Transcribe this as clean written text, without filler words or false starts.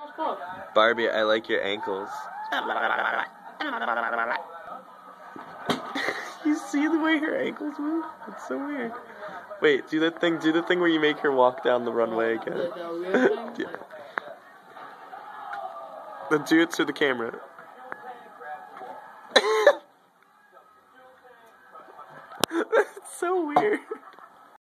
Barbie, I like your ankles. You see the way her ankles move? It's so weird. Wait, do the thing where you make her walk down the runway again. Yeah. Then do it to the camera. That's so weird.